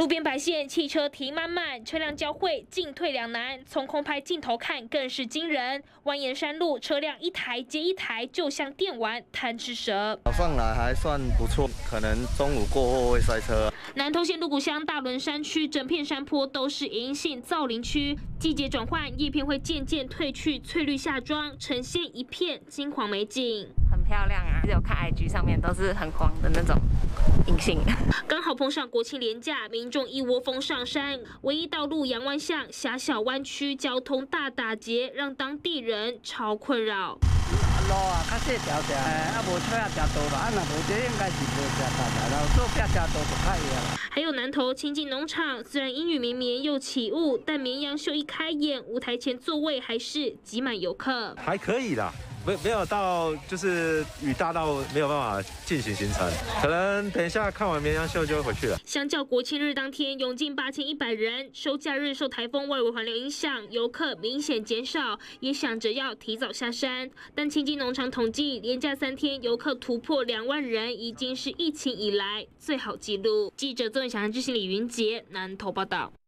路边白线，汽车停满满，车辆交汇进退两难。从空拍镜头看更是惊人，蜿蜒山路，车辆一台接一台，就像电玩贪吃蛇。 早上来还算不错，可能中午过后会塞车。 南投县鹿谷乡大仑山区整片山坡都是银杏造林区，季节转换，叶片会渐渐褪去，翠绿下庄，呈现一片金黄美景， 很漂亮啊！有看 IG 上面都是很黄的那种银杏。 刚好碰上国庆连假，民众一窝蜂上山，唯一道路阳湾巷狭小弯曲，交通大打结，让当地人超困扰。 路啊，较细条条，无车啊，真多吧，若无这应该是无车大然后左边真多就较远。 还有南投清境农场，虽然阴雨绵绵又起雾，但绵羊秀一开演，舞台前座位还是挤满游客， 还可以啦。没有到，就是雨大到没有办法进行行程，可能等一下看完绵羊秀就会回去了。 相较国庆日当天涌进8100人，收假日受台风外围环流影响，游客明显减少，也想着要提早下山。但清境农场统计，连假3天游客突破2万人，已经是疫情以来最好纪录。记者曾文祥、知新李云杰南投报道。